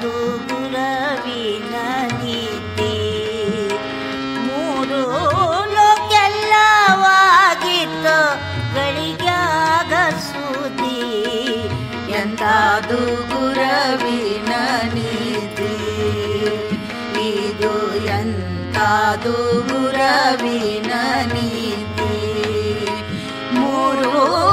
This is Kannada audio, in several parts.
ಎಂತಾದು ಗುರವಿನ ನೀತಿ ಮೂರು ಲೋಕೆಲ್ಲವಾಗಿತ್ತು ಗಳಿಗ್ಯಾಗ ಸುದ್ದಿ ಎಂತಾದು ಗುರವಿನ ನೀತಿ ಇದು ಎಂತಾದು ಗುರವಿನ ನೀತಿ ಮೂರು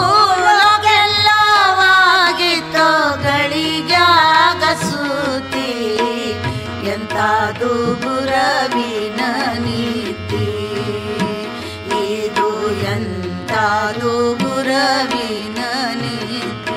ಲೋಕೆಲ್ಲವಾಗಿತ್ತು ಗಳಿಗ್ಯಾಗ ಸುದ್ದಿ ಎಂತಾದು ಗುರವಿನ ನೀತಿ ಇದು ಎಂತಾದು ಗುರವಿನ ನೀತಿ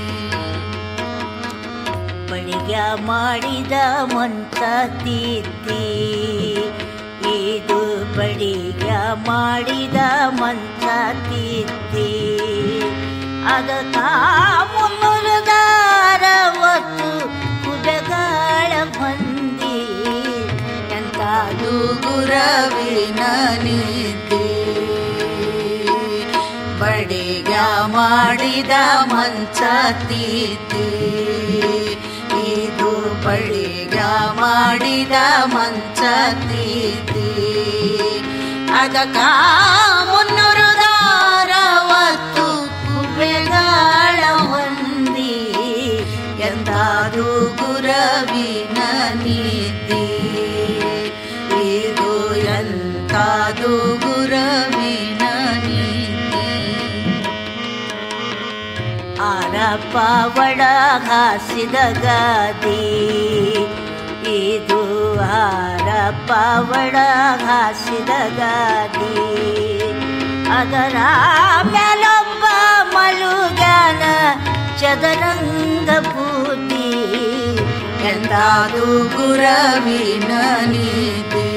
ಬಳಿಗ ಮಾಡಿದ ಮಂತ ತಿದ್ದಿ ಇದು ಬಳಿಗ ಮಾಡಿದ ಮಂತ ತಿದ್ದಿ ಅದಕ್ಕ 360 ಕುಬೆಗಳ ಮಂದಿ ಎಂತಾದು ಗುರವಿನ ನೀತಿ ಬಡಿಗ ಮಾಡಿದ ಮಂಚ ತಿದ್ದಿ ಇದು ಬಡಿಗ ಮಾಡಿದ ಮಂಚ ತಿದ್ದಿ ಅದಕ್ಕ 360 ಕುಬೆಗಳ ಮಂದಿ ಎಂತಾದು ಗುರವಿನ ನೀತಿ ಇದು ಎಂತಾದು ಗುರವಿನ ನೀತಿ ಆರಪ್ಪ ಒಡ ಹಾಸಿದ ಗಾದಿ ಇದು ಆರಪ್ಪ ಒಡ ಹಾಸಿದ ಗಾದಿ ಅದರ ಮೇಲೊಬ್ಬ ಮಲುಗ್ಯಾನ ಚದರಂಗ ಪೂತಿ ಎಂತಾದು ಗುರವಿನ ನೀತಿ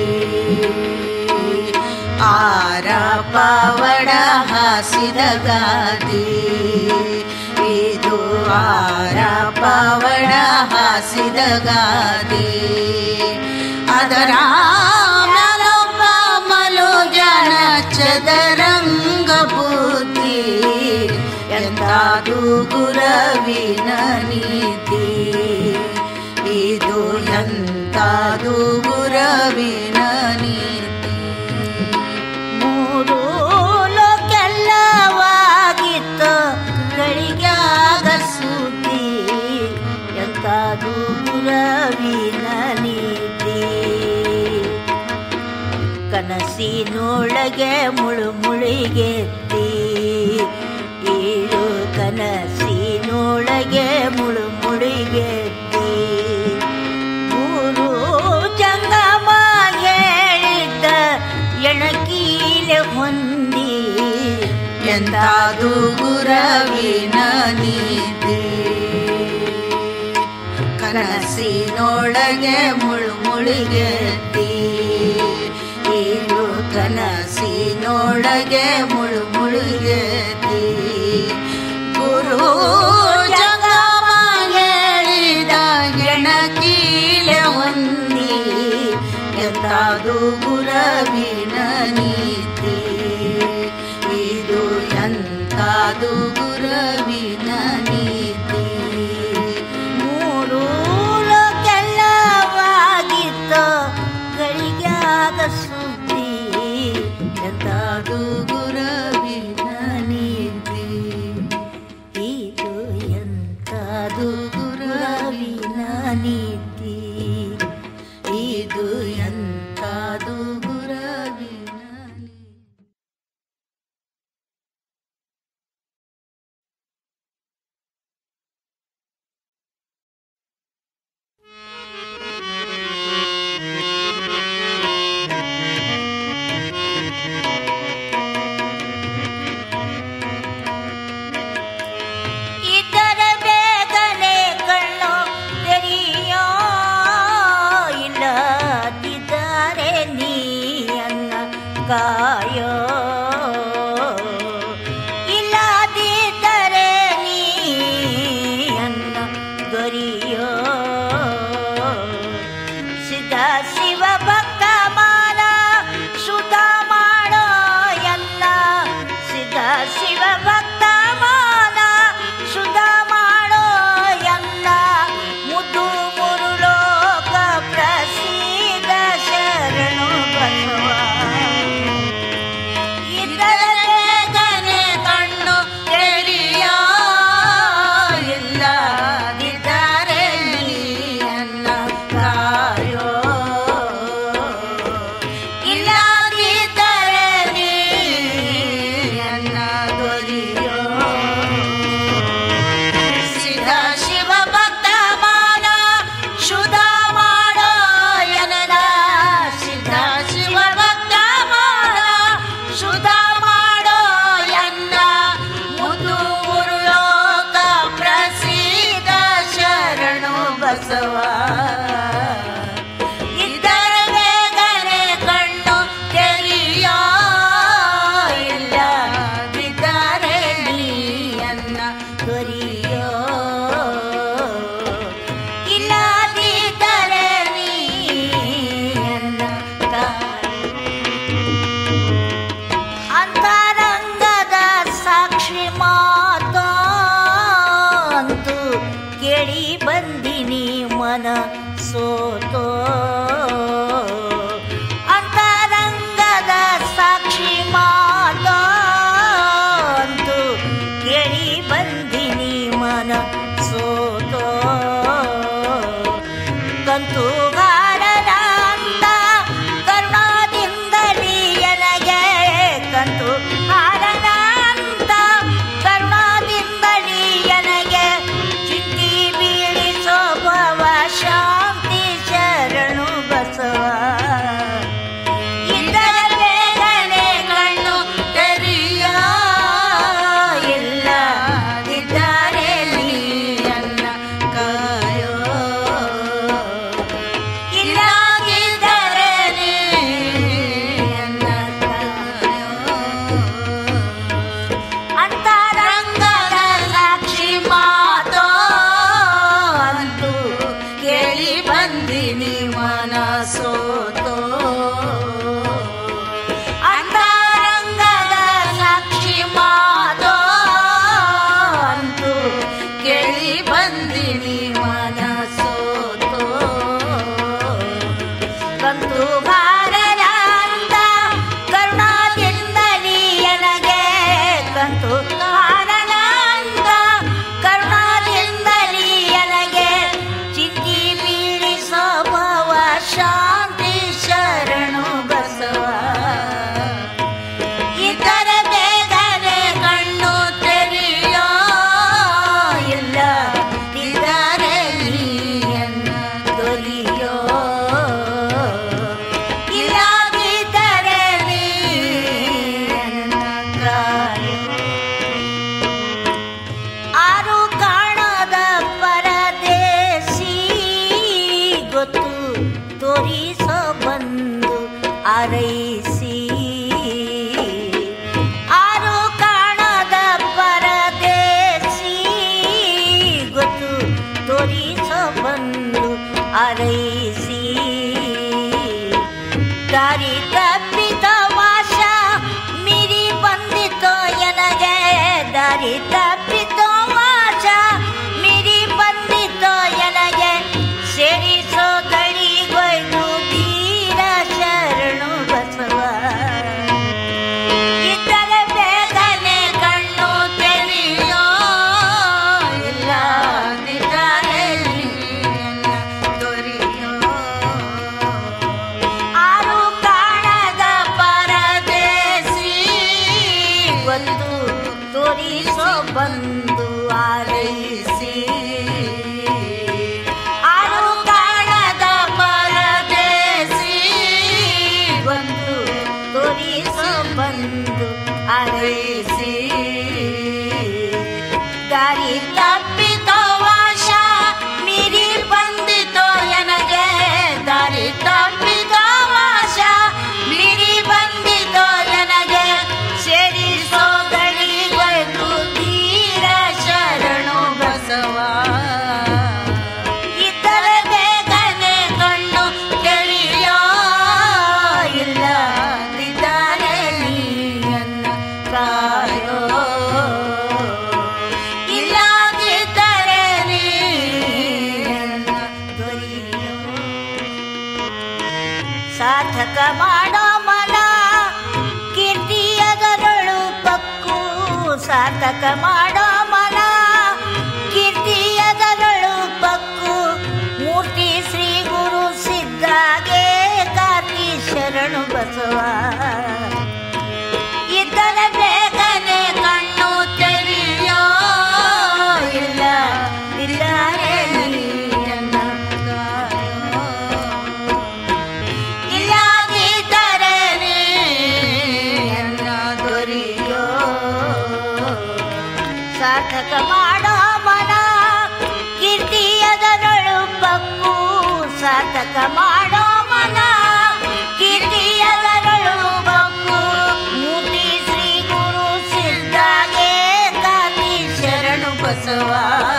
ಆರಪ್ಪ ಒಡ ಹಾಸಿದ ಗಾದಿ ಇದು ಆರಪ್ಪ ಒಡ ಹಾಸಿದ ಗಾದಿ ಅದರ ಮೇಲೊಬ್ಬ ಮಲುಗ್ಯಾನ ಚದರಂಗ ಪೂತಿ ಎಂತಾದು ಗುರವಿನ ನೀತಿ ಇದು ಎಂತಾದು ಗುರವಿನ ನೀತಿ ಮೂರು ಲೋಕೆಲ್ಲವಾಗಿತ್ತು ಗಳಿಗ್ಯಾಗ ಸುದ್ದಿ ಎಂತಾದು ಗುರವಿನ ನೀತಿ ಕನಸಿನೊಳಗೆ ಮುಳುಮುಳಿಗೆತ್ತಿ ಇದು ಕನಸಿನೊಳಗೆ ಮುಳುಮುಳಿಗೆತ್ತಿ ಗುರು ಜಂಗಮ ಹೇಳಿದ್ದ ಎಣಕೀಲೆ ಹೊಂದಿ ಎಂತಾದು ಗುರವಿನ ನೀತಿ ಕನಸಿನೊಳಗೆ ಮುಳುಮುಳಿಗೆತ್ತಿ ಇದು ಕನಸಿನೊಳಗೆ ಮುಳುಮುಳಿಗೆತ್ತಿ ಗುರು ಜಂಗಮ ಹೇಳಿದ ಎಣಕೀಲೆ ಹೊಂದಿ ಎಂತಾದು ಗುರವಿನ ನೀತಿ ಇದು ಎಂತಾದು ಗುರವಿನ ನೀತಿ ಮೂರು ಲೋಕೆಲ್ಲವಾಗಿತ್ತು ಗಳಿಗ್ಯಾಗ ಸುದ್ದಿ ಎಂತಾದು ಗುರವಿನ ನೀತಿ ಇದು ಎಂತಾದು ಗುರವಿನ ನೀತಿ ಇದು ಎಂತಾದು ಗುರವಿನ ನೀತಿ ಇದರ ಬೇಗನೆ ಕಣ್ಣು ತೆರೆಯೋ ಇಲ್ಲದಿದ್ದರೆ ನೀಯನ್ನ ಕಾಯೋ ಇಲ್ಲದಿದ್ದರೆ ನೀಯನ್ನ ದೊರೆಯೋ ಸಿದ್ಧ ಶಿವ ಭಕ್ತ ಮಾನ ಸುತ ಮಾಡೋ ಎಲ್ಲ ಸಿದ್ಧ ಶಿವ ಭಕ್ತ ಮಾನ ಸುತ ಮಾಡೋ ಎಲ್ಲ ಮುದ್ದು ಮುರುಳೋ ಇದ್ದರೆ ಬೇಗನೆ ಕಣ್ಣು ತೆರೆಯೋ, ಇಲ್ಲದಿದ್ದರೆ ನೀಯನ್ನ ತೊರೆಯೋ, ಇಲ್ಲದಿದ್ದರೆ ನೀಯನ್ನ ಅಂತರಂಗದ ಸಾಕ್ಷಿ ಮಾತಂತೂ ಕೇಳಿ ಬಂದಿನಿ ಮನ ಸೋತೋ, ಅಂತರಂಗದ ಸಾಕ್ಷಿ ಮಾತಂತೂ ಕೇಳಿ ಬಂದಿನಿ ಮನ ಸೋತೋ, ಕಂತುಗಾರರ ಅಂದ ಕರುಣಾದಿಂದಲೀ ಎನಗೆ, ಕಂತುಗಾರರ ಅಂದ ಕರುಣಾದಿಂದಲೀ ಎನಗೆ, ಚಿಂತಿ ಬೀಳಿಸೋ ಭವ ಶಾಂತಿ ಶರಣು ಬಸವ. ಇದ್ದರೆ ಬೇಗನೆ ಕಣ್ಣು ತೆರೆಯೋ, ಇಲ್ಲದಿದ್ದರೆ ನೀಯನ್ನ ಕಾಯೋ, ಇಲ್ಲದಿದ್ದರೆ ನೀಯನ್ನ ಕಾಯೋ. ಅಂತರಂಗದ ಸಾಕ್ಷಿ ಮಾತೋ ಅಂತೂ ಕೇಳಿ ಬಂದಿನಿ ಮನ ಸೋತೋ, ಅಂತರಂಗದ ಸಾಕ್ಷಿ ಮಾತೋ ಅಂತೂ ಕೇಳಿ ಬಂದಿನಿ ಮನ ಸೋತೋ, ಕಂತುಗಾರರ ಅಂದ ಕರುಣಾದಿಂದಲೀ ಎನಗೆ, ಕಂತುಗಾರರ ಅಂದ ಕರುಣಾದಿಂದಲೀ ಎನಗೆ, ಚಿಂತಿ ಬೀಳಿಸೋ ಭವ ಶಾಂತಿ ಶರಣು ಬಸವ. ಇದ್ದರೆ ಬೇಗನೆ ಕಣ್ಣು ತೆರೆಯೋ, ಇಲ್ಲದಿದ್ದರೆ ನೀಯನ್ನ ತೊರೆಯೋ, ಇಲ್ಲದಿದ್ದರೆ ನೀಯನ್ನ ಕಾಯೋ. ಆರು ಕಾಣದ ಪರದೇಶಿ ಗೊತ್ತು ತೋರಿಸೋ ಬಂದು ಆರೈಸಿ, ಆರು ಕಾಣದ ಪರದೇಶಿ ಗೊತ್ತು ತೋರಿಸೋ ಬಂದು ಆರೈಸಿ, ದಾರಿ ತಪ್ಪಿತ ವಾಶ ಮೀರಿ ಬಂದಿತೋ ಎನಗೆ, ದಾರಿ ತಪ್ಪಿತೋ ವಾಶ ಮೀರಿ ಬಂದಿತೋ ಎನಗೆ, ಸೇರಿಸೋ ದಡಿಗೊಯ್ದು ಬೀರ ಶರಣು ಬಸವ. ಇದ್ದರೆ ಬೇಗನೆ ಕಣ್ಣು ತೆರೆಯೋ, ಇಲ್ಲದಿದ್ದರೆ ನೀಯನ್ನ ತೊರೆಯೋ, ಆರು ಕಾಣದ ಪರದೇಶಿ ಒಂದು ತೋರಿಸೋ ಬಂದು ಆರೈಸಿ, ಆರು ಕಾಣದ ಪರದೇಶಿ ಒಂದು ತೋರಿಸೋ ಬಂದು ಆರೈಸಿ, ದಾರಿ ತಪ್ಪಿತೋ ವಾಶ ಮೀರಿ ಬಂದಿತೋ ಎನಗೆ, ದಾರಿ ತಪ್ಪಿತೋ ವಾಶ ಮೀರಿ ಬಂದಿತೋ ಎನಗೆ, ಸೇರಿಸೋ ದಡಿಗೊಯ್ದು ತೀರ ಶರಣು ಬಸವ. ಇದ್ದರೆ ಬೇಗನೆ ಕಣ್ಣು ತೆರೆಯೋ, ಇಲ್ಲದಿದ್ದರೆ ನೀಯನ್ನ ಕಾಯೋ, ಇಲ್ಲದಿದ್ದರೆ ನೀಯನ್ನ ತೊರೆಯೋ. ಸಾರ್ಥಕ ಮಾಡೋ ಮನ ಕೀರ್ತಿಯದರಳು ಪಕ್ಕು, ಸಾರ್ಥಕ ಮಾಡೋ ಮನ ಕೀರ್ತಿಯದರಳು ಪಕ್ಕು, ಮೂರ್ತಿ ಶ್ರೀ ಗುರು ಸಿದ್ಧಾಗೆ ಕಾರ್ತಿ ಶರಣು ಬಸವ. ಇದ್ದರೆ ಬೇಗನೆ ಕಣ್ಣು ತೆರೆಯೋ, ಇಲ್ಲದಿದ್ದರೆ ನೀಯನ್ನ ಕಾಯೋ, ಇಲ್ಲದಿದ್ದರೆ ನೀಯನ್ನ ತೊರೆಯೋ. ಸಾರ್ಥಕ ಮಾಡೋ ಮನ ಕೀರ್ತಿಯದರಳು ಪಕ್ಕು, ಘಾತಕ ಮಾಡೋ ಮನ ಕೀರ್ತಿಯದರಳು ಬಕ್ಕು ಮೂರ್ತಿ ಶ್ರೀ ಗುರು ಸಿದ್ಧಾಗೆ ಕಾತಿ ಶರಣು ಬಸವ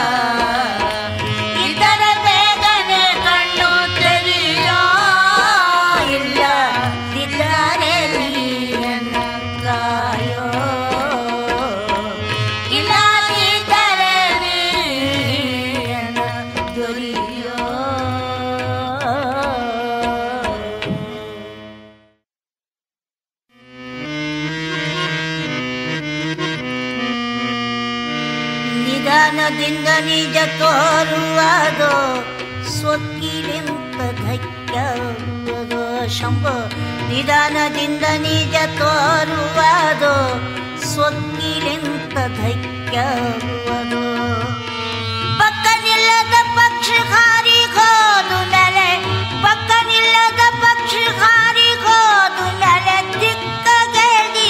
ಇದರ ಬೇಗನೆ ಕಣ್ಣು ತೆರೆಯೋ ಇಲ್ಲ ದಿದ್ದಾರೆ ನೀಯನ್ನ ಕಾಯೋ ಇಲ್ಲದಿದ್ದರೆ ನೀಯನ್ನ ದೊರೆಯೋ ನಿಧಾನದಿಂದ ನಿಜ ತೋರುವುದು ಸ್ವಕ್ಕಿಲೆಂತ ಧೈರ್ಯವುದು ಶಂಭು ನಿಧಾನದಿಂದ ನಿಜ ತೋರುವುದು ಸ್ವಕ್ಕಿಲೆಂತ ಧೈರ್ಯವುದು ಪಕ್ಕ ನಿಲ್ಲದ ಪಕ್ಷಿ ಹಾರಿಗೋದು ನೆಲೆ ಪಕ್ಕ ನಿಲ್ಲದ ಪಕ್ಷಿ ಹಾರಿಗೋದು ನೆಲೆ ದಿಕ್ಕಗೆ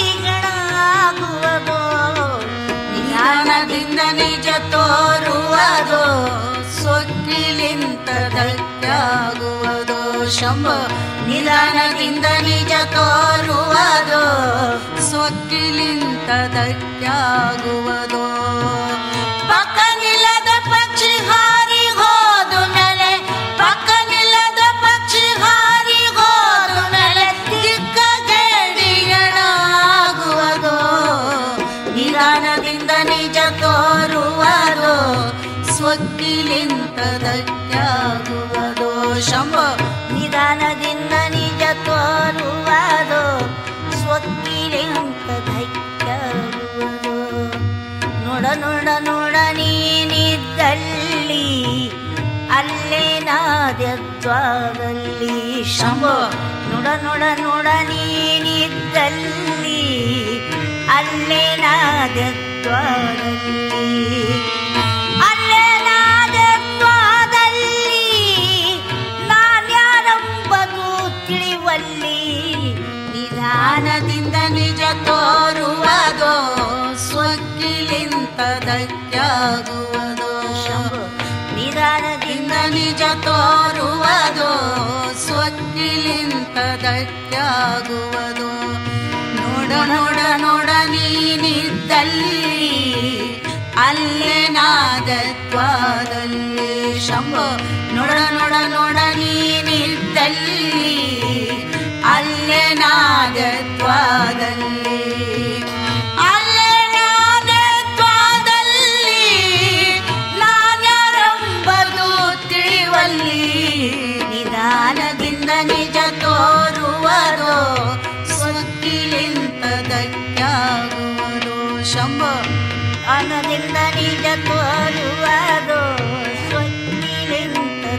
ದಿಗಣಾಗುವುದು ನಿಧಾನದಿಂದ ನಿಜ ತೋರುವುದು ಸ್ವಕ್ಕಿಲಿಂತ ಧೈರ್ಯಾಗುವುದು ಶಂಭು ನಿಧಾನದಿಂದ ನಿಜ ತೋರುವುದು ಸ್ವಕ್ಕಿಲಿಂತ ಧೈರ್ಯಾಗುವುದು ಪಕ್ಕ ನಿಲ್ಲದ ಪಕ್ಷಿ ಹಾರಿಗೋದು ನೆಲೆ ಪಕ್ಕ ನಿಲ್ಲದ ಪಕ್ಷಿ ಹಾರಿಗೋದು ನೆಲೆ ದಿಕ್ಕಗೆ ದಿಗಣಾಗುವುದು ನಿಧಾನದಿಂದ ನಿಜ ತೋರುವುದು ಸ್ವಕ್ಕಿಲಿಂತ ಧೈರ್ಯಾಗುವುದು ಶಂಭು ನಿಧಾನದಿಂದ ನಿಜ ತೋರುವುದು ಸ್ವಕ್ಕಿಲಿಂತ ಧೈರ್ಯಾಗುವುದು ನೋಡ ನೋಡ ನೋಡ ನೀನಿದ್ದಲ್ಲಿ ಅಲ್ಲೇ ನಾದ್ಯತ್ವದಲ್ಲಿ ಶಂಭು ನೋಡ ನೋಡ ನೋಡ ನೀನಿದ್ದಲ್ಲಿ ಅಲ್ಲೇ ನಾದ್ಯತ್ವದಲ್ಲಿ ಅಲ್ಲೇ ನಾದ್ಯತ್ವದಲ್ಲಿ ನಾನ್ಯಾರೆಂಬುದು ತಿಳಿವಲ್ಲಿ ನಿಧಾನದಿಂದ ನಿಜ ತೋರುವುದು ಸ್ವಕ್ಕಿಲಿಂತ ಧೈರ್ಯಾಗುವುದು ಶಂಭು ನಿಧಾನದಿಂದ ನಿಜ ತೋರುವುದು ಸ್ವಕ್ಕಿಲಿಂತ ಧೈರ್ಯಾಗುವುದು ನೋಡ ನೋಡ ನೋಡ ನೀನಿದ್ದಲ್ಲಿ ಅಲ್ಲೇ ನಾದತ್ವದಲ್ಲಿ ಶಂಭು ನೋಡ ನೋಡ ನೋಡ ನೀನಿದ್ದಲ್ಲಿ ಅಲ್ಲೇ ನಾದತ್ವದಲ್ಲಿ ಅಲ್ಲೇ ನಾದತ್ವದಲ್ಲಿ ನಾನ್ಯಾರೆಂಬುದು ತಿಳಿವಲ್ಲಿ ನಿಧಾನದಿಂದ ನಿಜ ತೋರುವುದು ಸ್ವಕ್ಕಿಲಿಂತ ಧೈರ್ಯಾಗುವುದು ಶಂಭು ಅನದಿಂದ ನಿಜ ತೋರುವುದು ಸ್ವಕ್ಕಿಲಿಂತ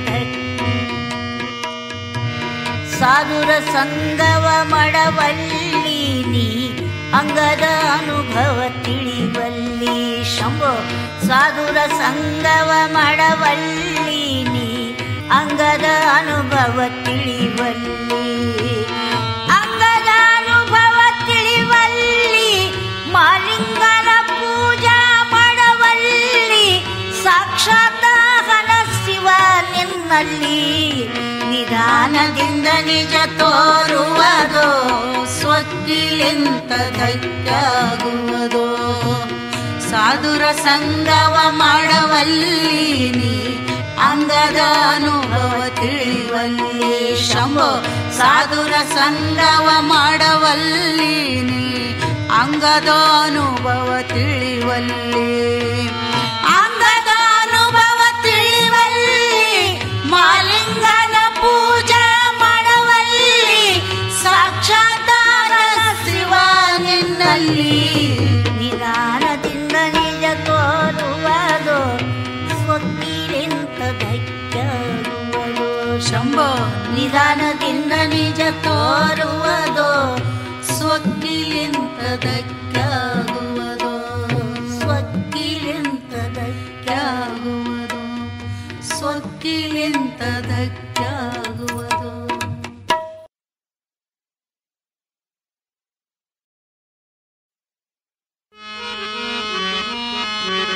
ಸಾಧುರ ಸಂಗವ ಮಾಡವಲ್ಲಿ ನೀ ಅಂಗದ ಅನುಭವ ತಿಳಿವಲ್ಲಿ ಶಂಭು ಸಾಧುರ ಸಂಗವ ಮಾಡವಲ್ಲಿ ನೀ ಅಂಗದ ಅನುಭವ ತಿಳಿವಲ್ಲಿ ಅಂಗದ ಅನುಭವ ತಿಳಿವಲ್ಲಿ ಮಾಲಿಂಗನ ಪೂಜಾ ಮಾಡವಲ್ಲಿ ಸಾಕ್ಷಾತ್ ಶಿವ ನಿನ್ನಲ್ಲಿ ನಿಧಾನದಿಂದ ನಿಜ ತೋರುವುದು ಸ್ವಕ್ಕಿಲಿಂತ ಧೈರ್ಯಾಗುವುದು ಸಾಧುರ ಸಂಗವ ಮಾಡವಲ್ಲಿ ನೀ ಅಂಗದ ಅನುಭವ ತಿಳಿವಲ್ಲಿ ಶಂಭು ಸಾಧುರ ಸಂಗವ ಮಾಡವಲ್ಲಿ ನೀ ಅಂಗದ ಅನುಭವ ತಿಳಿವಲ್ಲಿ ಅಂಗದ ಅನುಭವ ತಿಳಿವಲ್ಲಿ ಮಾಲಿಂಗನ ಪೂಜಾ ಮಾಡವಲ್ಲಿ ಸಾಕ್ಷಾತ್ ಶಿವ ನಿನ್ನಲ್ಲಿ ನಿಧಾನದಿಂದ ನಿಜ ತೋರುವುದು ಸ್ವಕ್ಕಿಲಿಂತ ಧೈರ್ಯಾಗುವುದು ಶಂಭು ನಿಧಾನದಿಂದ ನಿಜ ತೋರುವುದು ಸ್ವಕ್ಕಿಲಿಂತ ಧೈರ್ಯಾಗುವುದು ಸ್ವಕ್ಕಿಲಿಂತ ಧೈರ್ಯಾಗುವುದು ಸ್ವಕ್ಕಿಲಿಂತ ಧೈರ್ಯಾಗುವುದು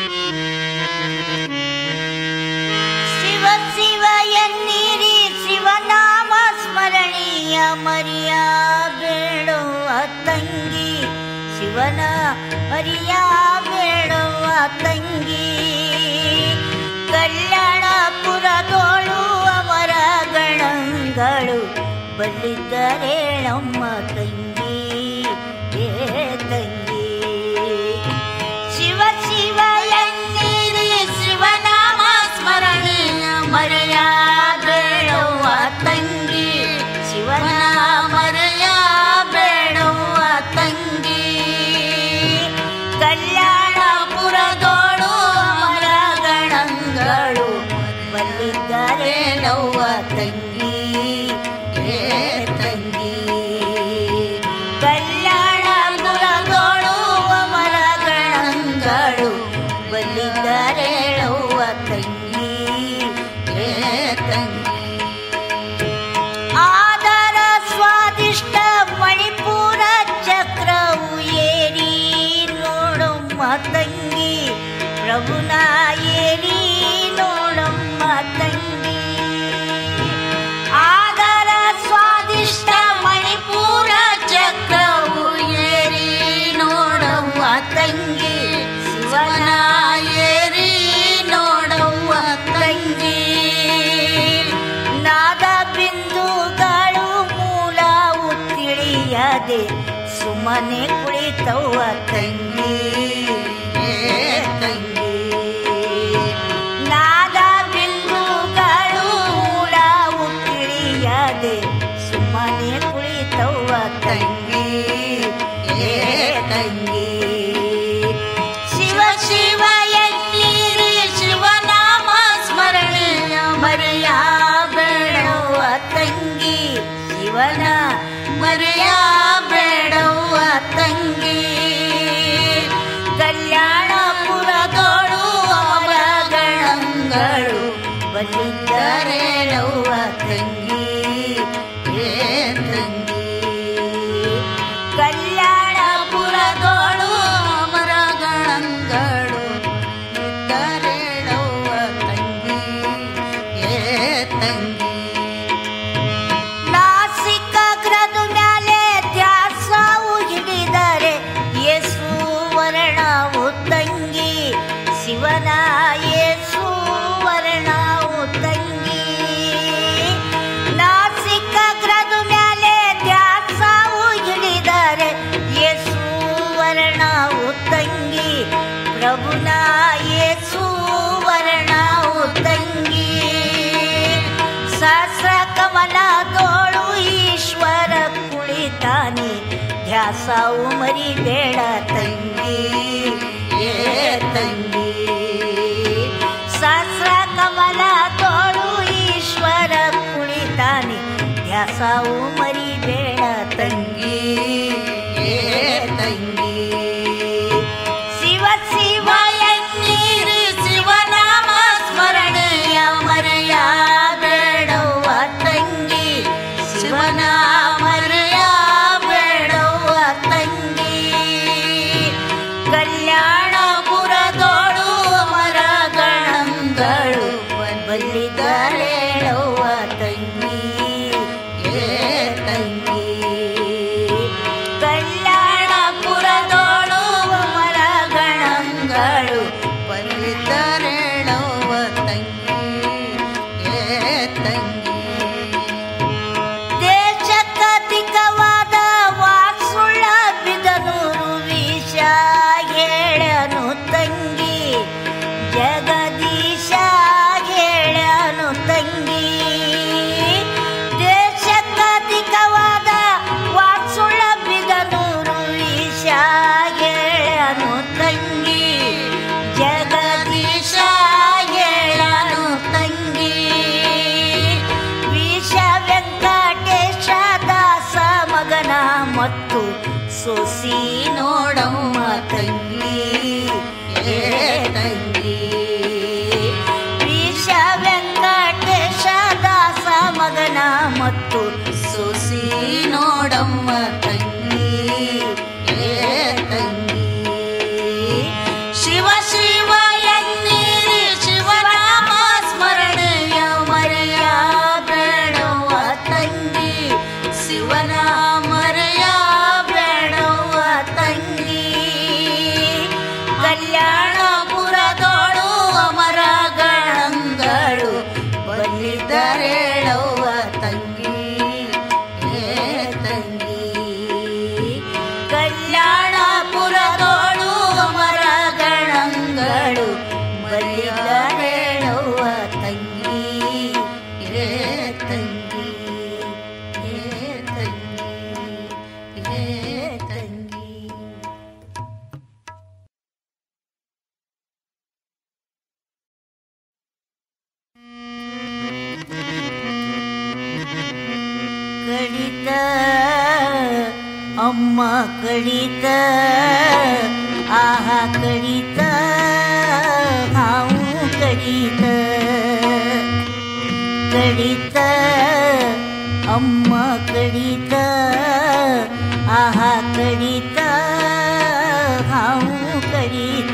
ಶಿವ ಶಿವ ಎನ್ನಿರಿ ಶಿವ ಮರೆಯಬೇಡವ್ವ ತಂಗಿ. ಕಲ್ಯಾಣಪುರದೋಳು ಅವರ ಗಣಗಳು ಬಲ್ಲಿದ್ದರೇಳಮ್ಮ ತಂಗಿ. ಏ ತಂಗಿ ಶಿವ ಶಿವ ಎನ್ನಿರಿ ಶಿವನಾಮ ಸ್ಮರಣೆಯ ಮರೆಯಬೇಡವ್ವ ತಂಗಿ. ಶಿವನ ಮರೆಯಬೇಡವ್ವ ತಂಗಿ. ಕಲ್ಯಾಣಪುರದೋಳು ಅವರ ಗಣಗಳು ಬಲ್ಲಿದ್ದರೇಳವ್ವ ತಂಗಿ. ಏ ತಂಗಿ ಕಲ್ಯಾಣಪುರದೋಳು ಅವರ ಗಣಗಳು ಬಲ್ಲಿದ್ದರೇಳವ್ವ ತಂಗಿ. ಏ ತಂಗಿ ಆದರ ಸ್ವಾದಿಷ್ಟ ಮಣಿಪುರ ಚಕ್ರವು ಏರಿ ನೋಡಮ್ಮ ತಂಗಿ. ಪ್ರಭುನ ಏರಿ ನೋಡಮ್ಮ ತಂಗಿ. ಆದರ ಸ್ವಾದಿಷ್ಟ ಮಣಿಪುರ ಚಕ್ರವು ಏರಿ ನೋಡವ್ವ ತಂಗಿ. ಶಿವನ ಏರಿ ನೋಡವ್ವ ತಂಗಿ. ನಾದ ಬಿಂದುಗಳು ಮೂಲವು ತಿಳಿಯದೆ ಸುಮ್ಮನೆ ಕುಳಿತವ್ವ ತಂಗಿ. ಏ ತಂಗಿ ನಾದ ಬಿಂದುಗಳು ಮೂಲವು ತಿಳಿಯದೆ ಸುಮ್ಮನೆ ಕುಳಿತವ್ವ ತಂಗಿ. ಏ ತಂಗಿ ಶಿವ ಶಿವ ಎನ್ನಿರಿ ಶಿವನಾಮ ಸ್ಮರಣೆಯ ಮರೆಯಬೇಡವ್ವ ತಂಗಿ. ಶಿವನ ಮರೆಯಬೇಡವ್ವ ತಂಗಿ. ಕಲ್ಯಾಣಪುರದೋಳು ಅವರ ಗಣಗಳು ಬಲ್ಲಿದ್ದರೇಳವ್ವ ತಂಗಿ. ಏ ತಂಗಿ ಕಲ್ಯಾಣಪುರದೋಳು ಅವರ ಗಣಗಳು ಬಲ್ಲಿದ್ದರೇಳವ್ವ ತಂಗಿ. ಏ ತಂಗಿ ನಾಸಿಕಾಗ್ರದ ಮ್ಯಾಲೆ ದ್ಯಾಸವು ಹಿಡಿದರೆ ಯೇಸು ವರ್ಣವು ತಂಗಿ. ಶಿವನ ಯೇಸು ವರ್ಣವು ತಂಗಿ. ನಾಸಿಕಾಗ್ರದ ಮ್ಯಾಲೆ ದ್ಯಾಸವು ಹಿಡಿದರೆ ಯೇಸು ವರ್ಣವು ತಂಗಿ. ಪ್ರಭುನ ಯೇಸು ವರ್ಣವು ತಂಗಿ. ಸಹಸ್ರ ಕಮಲದೋಳು ಈಶ್ವರ ಕುಳಿತಾನೆ ಧ್ಯಾಸವು ಮರಿಬೇಡ ತಂಗಿ. ಏ ತಂಗಿ ಸಹಸ್ರ ಕಮಲದೋಳು ಈಶ್ವರ ಕುಳಿತಾನೆ ಧ್ಯಾಸವು ಮರಿಬೇಡ ತಂಗಿ. ಏ ತಂಗಿ ಶಿವ ಶಿವ ಎನ್ನಿರಿ ಶಿವನಾಮ ಸ್ಮರಣೆಯ ಮರೆಯಬೇಡವ್ವ ತಂಗಿ. ಶಿವನ ಮರೆಯಬೇಡವ್ವ ತಂಗಿ. ಕಲ್ಯಾಣಪುರದೋಳು ಅವರ ಗಣಗಳು ಬಲ್ಲಿದ್ದರೇಳವ್ವ ತಂಗಿ. ಏ ತಂಗಿ ಕಲ್ಯಾಣಪುರದೋಳು ಅವರ ಗಣಗಳು ಬಲ್ಲಿದ್ದರೇಳವ್ವ ತಂಗಿ. ಏ ತಂಗಿ ದೇಶಕ್ಕಧಿಕವಾದ ವಾಸುಳ್ಳ ಬಿದನೂರು ವಿಷ ಹೇಳನು ತಂಗಿ. ಜಗದೀಶ ಹೇಳನು ತಂಗಿ. ದೇಶಕ್ಕಧಿಕವಾದ ವಾಸುಳ್ಳ ಬಿದನೂರು ವಿಷ ಹೇಳನು ತಂಗಿ. ಜಗದೀಶ ಹೇಳನು ತಂಗಿ. ವಿಷ ವೆಂಕಟೇಶ ದಾಸ ಮಗನ ಮತ್ತು ಸೊಸಿ ನೋಡಮ್ಮ ತಂಗಿ. ಏ ತಂಗಿ ವಿಷ ವೆಂಕಟೇಶ ದಾಸ ಮಗನ ಮತ್ತು ಸೊಸಿ ನೋಡಮ್ಮ ತಂಗಿ. ಏ ತಂಗಿ ಶಿವ ಶಿವ ಎನ್ನಿರಿ ಶಿವನಾಮ ಸ್ಮರಣೆಯ ಮರೆಯಬೇಡವ್ವ ತಂಗಿ. ಶಿವನ ಮರೆಯಬೇಡವ್ವ ತಂಗಿ. ಹೇಳವ್ವ ತಂಗಿ ಏ ತಂಗಿ. ಕಲ್ಯಾಣಪುರದೋಳು ಮರಗಣಂಗಳು ಬಲಿದ ಹೇಳವ್ವ ತಂಗಿ ಏ ತಂಗಿ ಏ ತಂಗಿ ಏ ತಂಗಿ. ಕಡಿತ ಅಮ್ಮ ಕಡಿತ ಆಹಾ ಕಡಿತ ಹಾವು ಕಡಿತ ಕಡಿತ ಅಮ್ಮ ಕಡಿತ ಆಹಾ ಕಡಿತ ಹಾವು ಕಡಿತ.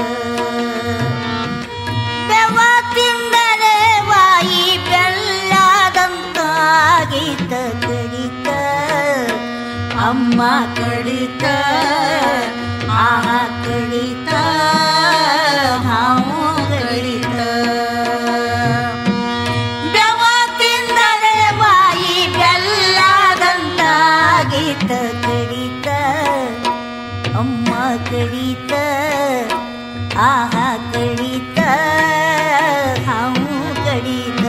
ಬೆವ ತಿಂದರೆ ವಾಯಿ ಬೆಲ್ಲದಂತಾಗಿದ್ದ ಕಡಿತ ಅಮ್ಮ ಕಡಿತ ಆಹಾ ಕಡಿತ ಹಾವು ಕಡಿತ. ಬೆವ ತಿಂದರೆ ವಾಯಿ ಬೆಲ್ಲದಂತಾಗಿದ್ದ ಕಡಿತ ಅಮ್ಮ ಕಡಿತ ಆಹಾ ಕಡಿತ ಹಾವು ಕಡಿತ.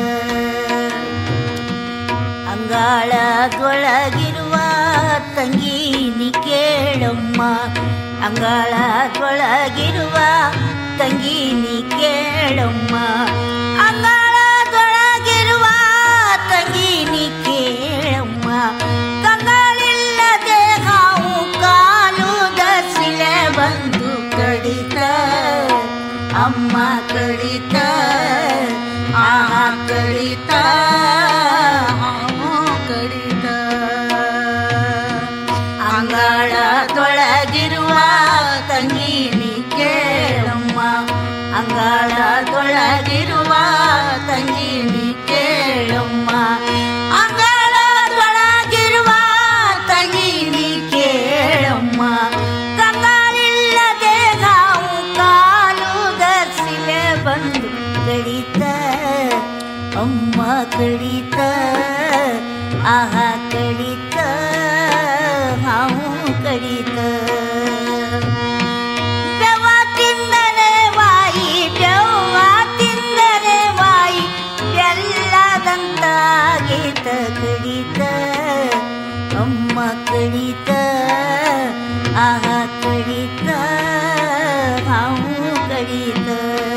ಅಂಗಾಳದೊಳಗಿರುವ ತಂಗೀನಿ ಕೇಳಮ್ಮ ಅಂಗಾಳದೊಳಗಿರುವ ತಂಗೀನಿ ಕೇಳಮ್ಮ ಅಂಗಾಳದೊಳಗಿರುವ ತಂಗೀನಿ ಕೇಳಮ್ಮ. ಕಂಗಳಿಲ್ಲದೆ ಹಾವು ಕಾಲು ದಸಿಲೆ ಬಂದು ಕಡಿತ ಅಮ್ಮ ಕಡಿತ ಆಹಾ ಕಡಿತ ಹಾವು ಕಡಿತ. ಅಂಗಾಳದೊಳಗಿರುವ ತಂಗೀನಿ ಕೇಳಮ್ಮ ಅಂಗಾಳದೊಳಗಿರುವ ತಂಗೀನಿ ಕೇಳಮ್ಮ ಅಂಗಾಳದೊಳಗಿರುವ ತಂಗೀನಿ ಕೇಳಮ್ಮ. ಕಂಗಳಿಲ್ಲದೆ ನಾವು ಕಾಲು ದಸಿಲೆ ಬಂದು ಕಡಿತ ಅಮ್ಮ ಕಡಿತ ಆಹಾ ಕಡಿತ ಹಾವು ಕಡಿತ. ಬೆವ ತಿಂದರೆ ವಾಯಿ ಬೆವ್ವ ತಿಂದರೆ ವಾಯಿ ಬೆಲ್ಲದಂತಾಗಿತ ಕಡಿತ ಅಮ್ಮ ಕಡಿತ ಆಹಾ ಕಡಿತ ಹಾವು ಕಡಿತ.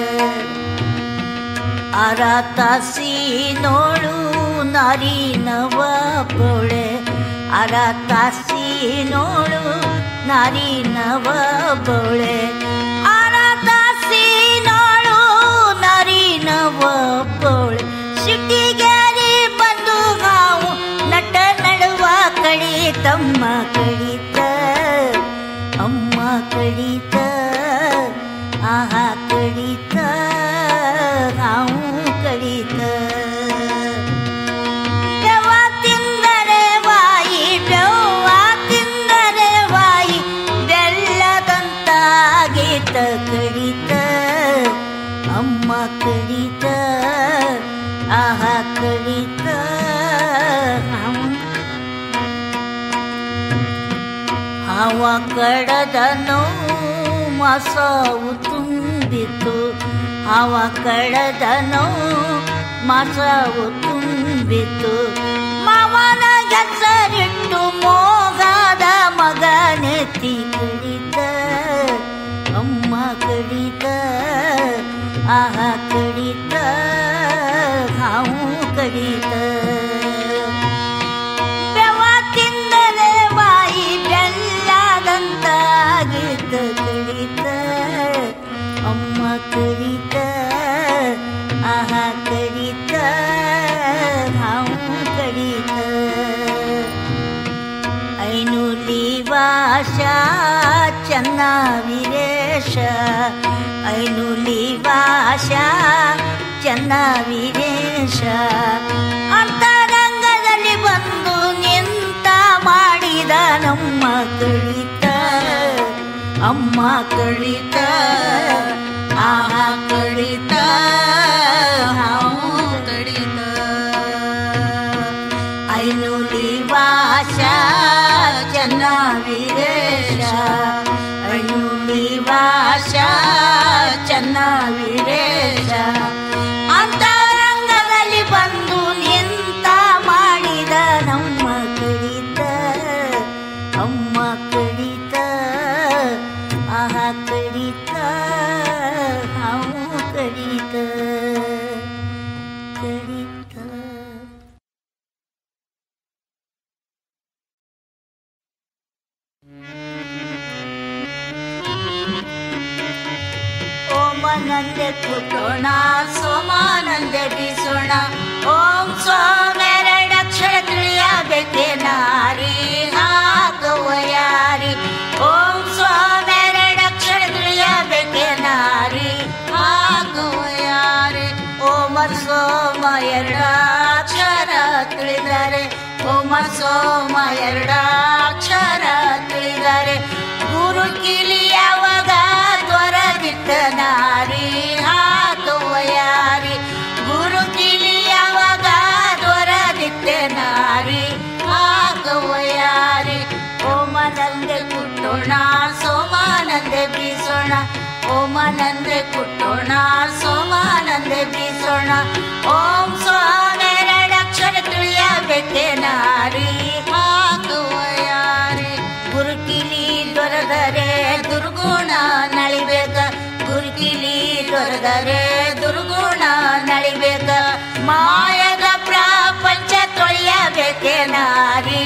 ಅರತಾಸಿ ನೋಡು ನಾರಿ ನವ ಬೋಳೆ ಅರತಾಸಿ ನೋಡು ನಾರಿ ನವ ಬೋಳೆ ಅರತಾಸಿ ನೋಡು ನಾರಿ ನವ ಬೋಳೆ. ಸಿಟ್ಟಿಗೇರಿ ಬಂದು ಹಾವು ನಟ ನಡುವ ಕಡಿತಮ್ಮ ಕಡಿತ ಅಮ್ಮ ಕಡಿತ ಆಹಾ ಕಡಿತ ಹಾವು ಕಡಿತ. ಬೆವ ತಿಂದರೆ ವಾಯಿ ಬೆವ್ವ ತಿಂದರೆ ವಾಯಿ ಬೆಲ್ಲದಂತಾಗಿತ ಕಡಿತ ಅಮ್ಮ ಕಡಿತ ಆಹಾ ಕಡಿತ ಹಾವ ಕಡದನು ಮಾಸವು ತುಂಬಿತು ಹಾವ ಕಡದನು ಮಾಸವು ತುಂಬಿತು. ಮಾವನ ಹೆಸರಿಟ್ಟು ಮೋಗದ ಮಗನೆತ್ತಿ ಕಡಿತ ಅಮ್ಮ ಕಡಿತ ಆಹಾ ಕಡಿತ ಹಾವು ಕಡಿತ. ಬೆವ ತಿಂದರೆ ವಾಯಿ ಬೆಲ್ಲದಂತಾಗಿದ್ದ ಕಡಿತ ಅಮ್ಮ ಕಡಿತ ಆಹಾ ಕಡಿತ ಹಾವು ಕಡಿತ. ಐನೂಲಿ ವಾಸ ಚೆನ್ನ ವೀರೇಶ ಐನೂಲಿ ವಾಸ ಚೆನ್ನ ವೀರೇಶ. ಅಂತರಂಗದಲ್ಲಿ ಬಂದು ನಿಂತ ಮಾಡಿದ ನಮ್ಮ ಕಡಿತ ಅಮ್ಮ ಕಡಿತ ಆಹಾ ಕಡಿತ ಹಾವು ಕಡಿತ. ವೀರೇಶ ನಿವಾಸ ಚನ್ನ ವೀರೇಶ ಅಂತರಂಗದಲ್ಲಿ ಬಂದು ನಿಂತ ಮಾಡಿದ ನಮ್ಮ ಕಡಿತ ಅಮ್ಮ ಕಡಿತ ಆಹ ಕಡಿತ ನಾವು ಕಡಿತ ಕಡಿತ ಓಮನಂದೆ ಕುಟೋಣ ಸೋಮಾನಂದೆ ಬೀಸೋಣ ಓಂ ಸೋಮೆರಡಕ್ಷರ ತಿಳಿಯಬೇಕೆ ನಾರಿ ಹಾಕುವಯಾರಿ ಓಂ ಸೋಮೆರಡಕ್ಷರ ತಿಳಿಯಬೇಕೆ ನಾರಿ ಹಾಕುವಯಾರಿ ಓಮ ಸೋಮ ಎರಡಕ್ಷರ ತಿಳಿದರೆ ಓಮ ಸೋಮ ಎರಡಕ್ಷರ ತಿಳಿದರೆ ಗುರು ಕಿಲಿ ಯಾವಾಗ ದ್ವರದಿತ್ತ ನಾರಿ ಹಾಕುವಯಾರಿ ಗುರು ಕಿಲಿ ಯಾವಾಗ ದ್ವರದಿತ್ತ ನಾರಿ ಹಾಕುವಯಾರಿ ಓಮನಂದೆ ಕುಟ್ಟೋಣ ಸೋಮಾನಂದೆ ಬೀಸೋಣ ಓಮನಂದೆ ಕುಟ್ಟೋಣ ಸೋಮಾನಂದೆ ಬೀಸೋಣ ಓಂ ಸೋಮೆರಡಕ್ಷರ ತಿಳಿಯಬೇಕೆ ನಾರಿ ಹಾಕುವಯಾರಿ ಗುರುಕಿಲಿ ದೊರೆದರೆ ದುರ್ಗುಣ ನಳಿಬೇಕ ಗುರುಕಿಲಿ ದೊರೆದರೆ ದುರ್ಗುಣ ನಳಿಬೇಕ ಮಾಯದ ಪ್ರಪಂಚ ತೊಳೆಯಬೇಕೆ ನಾರಿ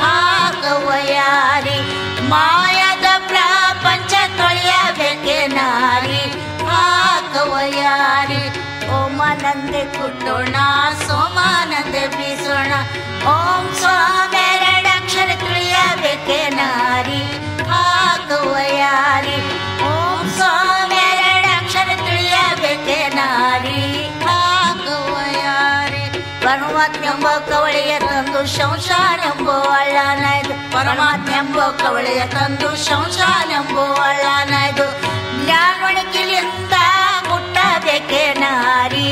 ಹಾಕುವಯಾರಿ ಮಾಯದ ಪ್ರಪಂಚ ತೊಳೆಯಬೇಕೆ ನಾರಿ ಹಾಕುವಯಾರಿ ಓಮನಂದೆ ಕುಟ್ಟೋಣ ಸೋಮಾನಂದೆ ಬೀಸೋಣ ಓಂ ಸೋಮೆರಡಕ್ಷರ ತಿಳಿಯಬೇಕೆ ನಾರಿ ಹಾಕುವಯಾರಿ ಓಂ ಸೋಮೆರಡಕ್ಷರ ತಿಳಿಯಬೇಕೆ ನಾರಿ ಹಾಕುವಯಾರಿ ಪರಮಾತ್ಮೆಂಬ ಕವಳೆಯ ತಂದು ಸಂಸಾರೆಂಬೋ ಅಳ್ಳನಾಯ್ದು ಪರಮಾತ್ಮೆಂಬ ಕವಳೆಯ ತಂದು ಸಂಸಾರೆಂಬೋ ಅಳ್ಳನಾಯ್ದು ಜ್ಞಾನೊಣಕಿಲಿಂದ ಹುಟ್ಟಬೇಕೆ ನಾರಿ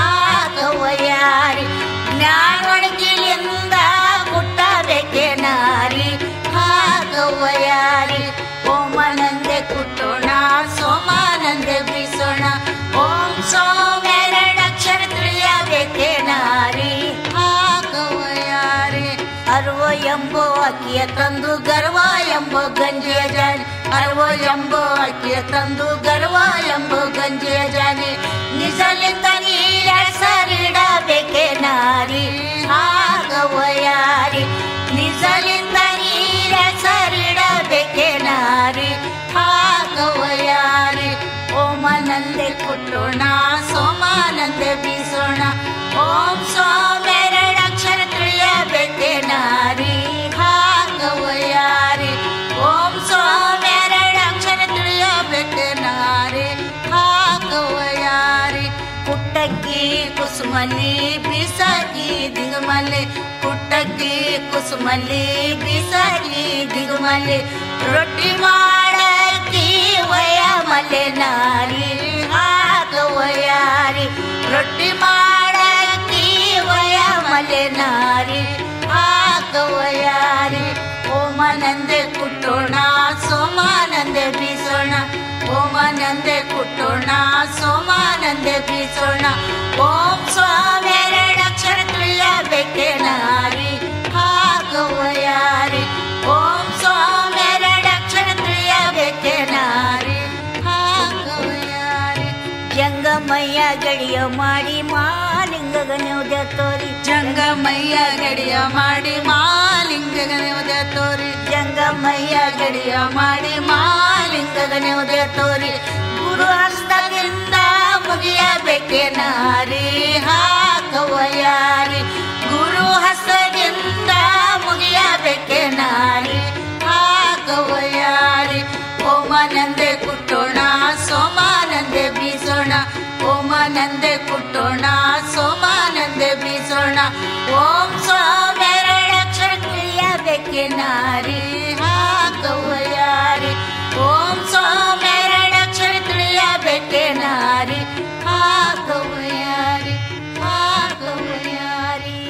ಹಾಕುವಯಾರಿ ಜ್ಞಾನೊಣಕಿಲಿಂದ ಹುಟ್ಟಬೇಕೆ ನಾರಿ ಹಾಕುವಯಾರಿ ಓಮನಂದೆ ಕುಟ್ಟೋಣ ಸೋಮಾನಂದೆ ಬೀಸೋಣ ಓಂ ಸೋಮೆರಡಕ್ಷರ ತಿಳಿಯಬೇಕೆ ನಾರಿ ಹಾಕುವಯಾರಿ ಅರ್ವ ಎಂಬೋ ಅಕ್ಕಿಯ ತಂದು ಗರ್ವ ಎಂಬೋ ಗಂಜಿಯ ಜಾನಿ ಅರ್ವ ಎಂಬೋ ಅಕ್ಕಿಯ ತಂದು ಗರ್ವ ಎಂಬೋ ಗಂಜಿಯ ಜಾನಿ ನಿಜಲಿಂದ ನೀರ ಸರಿಡಬೇಕೆ ನಾರಿ ಹಾಕುವಯಾರಿ ನಿಜಲಿಂದ ನೀರ ಸರಿಡಬೇಕೆ ನಾರಿ ಹಾಕುವಯಾರಿ ಓಮನಂದೆ ಕುಟ್ಟೋಣ ಸೋಮಾನಂದೆ ಬೀಸೋಣ ಓಂ ಸೋಮೆರಡಕ್ಷರ ತಿಳಿಯಬೇಕೆ ನಾರಿ ಹಾಕುವಯಾರಿ ಓಂ ಸೋಮೆರಡಕ್ಷರ ತಿಳಿಯಬೇಕೆ ನಾರಿ ಹಾಕುವಯಾರಿ ಕುಟ್ಟಕ್ಕಿ ಕುಸುಮಲ್ಲಿ ಬೀಸಾಗಿ ದಿಗುಮಲ್ಲಿ ಕುಟ್ಟಕ್ಕಿ ಕುಸುಮಲ್ಲಿ ಬೀಸಾಗಿ ದಿಗುಮಲ್ಲಿ ರೊಟ್ಟಿ ಮಾಡಕ್ಕಿ ವಯ ಮಲ್ಲೆ ನಾರಿ ಹಾಕುವಯಾರಿ ರೊಟ್ಟಿ ಮಾಡಕ್ಕಿ ವಯ ಮಲ್ಲೆ ನಾರಿ ಹಾಕುವಯಾರಿ ಓಮನಂದೆ ಕುಟ್ಟೋಣ ಸೋಮಾನಂದೆ ಬೀಸೋಣ ಓಮನಂದೆ ಕುಟ್ಟೋಣ ಸೋಮಾನಂದೆ ಬೀಸೋಣ ಓಂ ಸೋಮೆರಡಕ್ಷರ ತಿಳಿಯಬೇಕೆ ನಾರಿ ಹಾಕುವಯಾರಿ ಓಂ ಸೋಮೆರಡಕ್ಷರ ತಿಳಿಯಬೇಕೆ ನಾರಿ ಹಾಕುವಯಾರಿ ಜಂಗಮಯ್ಯ ಗಡಿಯ ಮಾಡಿ ಮಾಲಿಂಗಗ ನ್ಯೂದ ತೋರಿ ಜಂಗಮಯ್ಯ ಗಡಿಯ ಮಾಡಿ ಮಾಲಿಂಗಗ ನ್ಯೂದ ತೋರಿ ಜಂಗಮಯ್ಯ ಗಡಿಯ ಮಾಡಿ ಮಾಲಿಂಗಗ ನ್ಯೂದ ತೋರಿ ಗುರು ಹಸ್ತದಿಂದ ಮುಗಿಯಬೇಕೆ ನಾರಿ ಹಾಕುವಯಾರಿ ಗುರು ಹಸ್ತದಿಂದ ಮುಗಿಯಬೇಕೆ ನಾರಿ ಹಾಕುವಯಾರಿ ಓಮನಂದೆ ಕುಟ್ಟೋಣ ಸೋಮಾನಂದೆ ಬೀಸೋಣ ಓಮನಂದೆ ಕುಟ್ಟೋಣ ಸೋಮಾನಂದೆ ಬೀಸೋಣ ಓಂ ಸೋಮೆರಡಕ್ಷರ ತಿಳಿಯಬೇಕೆ ನಾರಿ ಹಾಕುವಯಾರಿ ಓಂ ಸೋಮೆರಡಕ್ಷರ ತಿಳಿಯಬೇಕೆ ನಾರಿ ಹಾಕುವಯಾರಿ ಹಾಕುವಯಾರಿ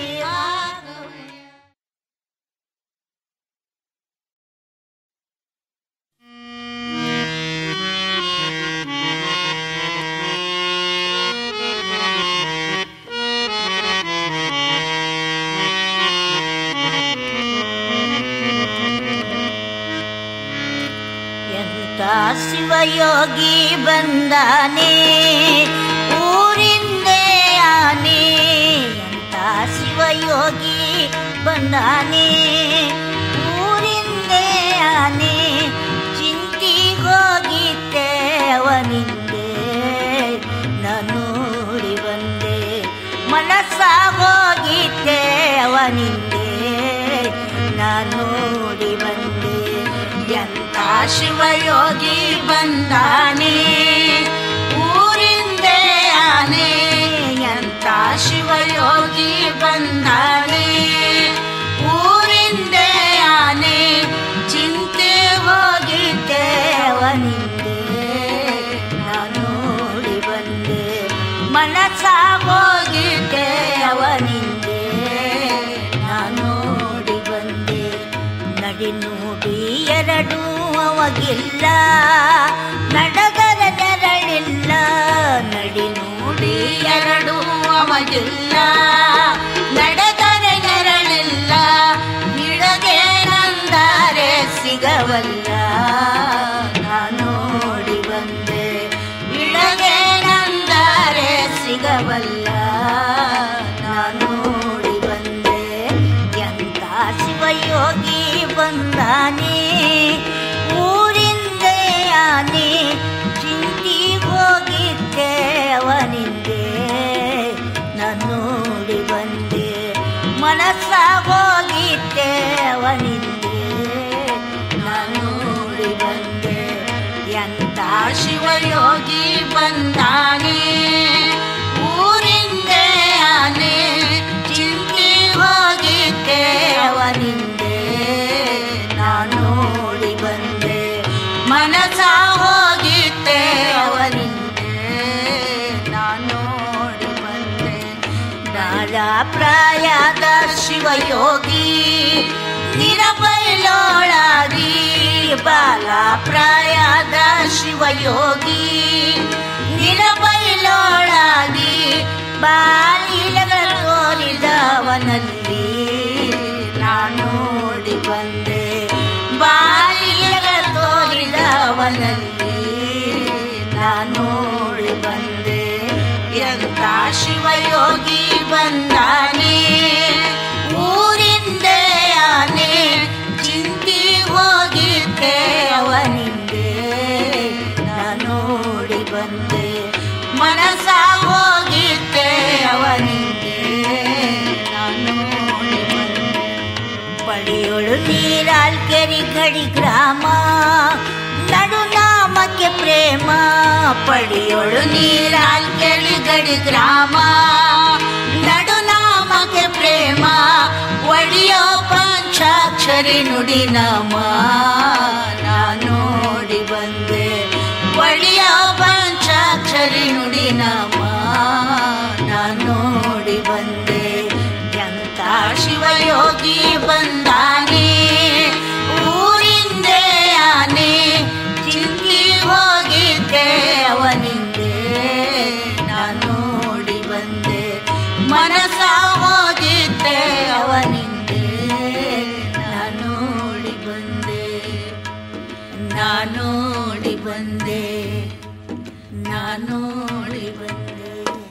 ಶಿವಯೋಗಿ ಬಂದಾನೆ ಊರಿಂದೇ ಆನೆ ಎಂತ ಶಿವಯೋಗಿ ಬಂದಾನೆ ಊರಿಂದೇ ಆನೆ ಚಿಂತಿಗೋಗಿದ್ದೆ ಅವನಿಂದೆ ನಾನು ನೋಡಿ ಬಂದೆ ಮನಸ್ಸಾಗೋಗಿದ್ದೆ ಅವನಿಂದೆ ನಾನು ನೋಡಿ ಬಂದೆ ಎಂತ ಶಿವಯೋಗಿ ಬಂದಾನೆ ಊರಿಂದೇ ಆನೆ ಎಂತ ಶಿವಯೋಗಿ ಬಂದಾನೆ ಊರಿಂದೇ ಆನೆ ಚಿಂತೆ ಹೋಗಿದ್ದೆ ಅವನಿಂದೆ ನಾನು ನೋಡಿ ಬಂದೆ ಮನಸ್ಸಾಗೋಗಿದ್ದೆ ಅವನಿಂದೆ ನಾನು ನೋಡಿ ಬಂದೆ ನಡಿ ನೋಡಿ ಎರಡು ಅವಗಿಲ್ಲ ನಡಗರ ನೆರಳಿಲ್ಲ ನಡಿ ನೋಡಿ ಎರಡು ಅವಗಿಲ್ಲ ನಡೆದರೆ ನೆರಳಿಲ್ಲ ನಿಡಗೆ ನಂದರೆ ಸಿಗವಲ್ಲ ನಾನು ನೋಡಿ ಬಂದೆ ಇಳಗೆ ನಂದರೆ ಸಿಗವಲ್ಲ ನಾನು ನೋಡಿ ಬಂದೆ ಎಂತ ಶಿವಯೋಗಿ ಬಂದಾನೆ ಊರಿಂದೇ ಆನೆ ಚಿಂತಿ ಹೋಗಿದ್ದೆ ಅವನಿಂದೆ ನಾನು ನೋಡಿ ಬಂದೆ ಮನಸ್ಸಾಗೋಗಿದ್ದೆ ಅವನಿಂದೆ ನಾನು ನೋಡಿ ಬಂದೆ ಎಂತ ಶಿವಯೋಗಿ ಬಂದಾನೆ ಊರಿಂದೇ ಆನೆ ಚಿಂತೆ ಹೋಗಿದ್ದೆ ಅವನಿಂದೆ ನಾನು ನೋಡಿ ಬಂದೆ ಮನಸ ಹೋಗಿದ್ದೆ ಅವನಿಂದೆ ನಾನು ನೋಡಿ ಬಂದೆ ನಾಲಾ ಪ್ರಾಯದ ಶಿವಯೋಗಿ ನಿರಬೈಲೋಳಾಗಿ ಬಾಲ ಪ್ರಾಯದ ಶಿವಯೋಗಿ ನಿರಬೈಲೋಳಾಗಿ ಬಾಲಿಲಗಳ ತೋರಿದವನಲ್ಲಿ ನಾನು ನೋಡಿ ಬಂದೆ ಬಾಲಿಲಗಳ ತೋರಿದವನಲ್ಲಿ ನಾನು ನೋಡಿ ಬಂದೆ ಎಂತ ಶಿವಯೋಗಿ ಬಂದಾನೆ ಊರಿಂದೇ ಆನೆ ಚಿಂತಿ ಹೋಗಿದ್ದೆ ಅವನಿಂದೆ ನಾನು ನೋಡಿ ಬಂದೆ ಮನಸ ಹೋಗಿದ್ದೆ ಅವನಿಂದೆ ನಾನು ನೋಡಿ ಬಂದೆ ಪಡೆಯೋಳು ನೀರಾಲ್ಕೆರಿ ಗಡಿ ಗ್ರಾಮ ನಡುನಾಮಕ್ಕೆ ಪ್ರೇಮ ಪಡೆಯೋಳು ನೀರಾಲ್ಕೆಳಿ ಗಡಿ ಗ್ರಾಮ ನಡುನಾಮಕ್ಕೆ ಪ್ರೇಮ ಒಡಿಯೋ ಪಂಚಾಕ್ಷರಿ ನುಡಿ ನಾಮ ನಾನು ನೋಡಿ ಬಂದೆ ಒಡಿಯೋ ಪಂಚಾಕ್ಷರಿ ನುಡಿ ನಾಮ ನಾನು ನೋಡಿ ಬಂದೆ ಎಂತ ಶಿವಯೋಗಿ ಬಂದಾನೆ ಊರಿಂದೇ ಆನೆ ಚಿಂತಿ ಹೋಗಿದ್ದೆ ಅವನಿಂದೆ ನಾನು ನೋಡಿ ಬಂದೆ ಮನಸ ಹೋಗಿದ್ದೆ ಅವನಿಂದೆ ನಾನು ನೋಡಿ ಬಂದೆ ನಾನು ನೋಡಿ ಬಂದೆ ನಾನು ನೋಡಿ ಬಂದೆ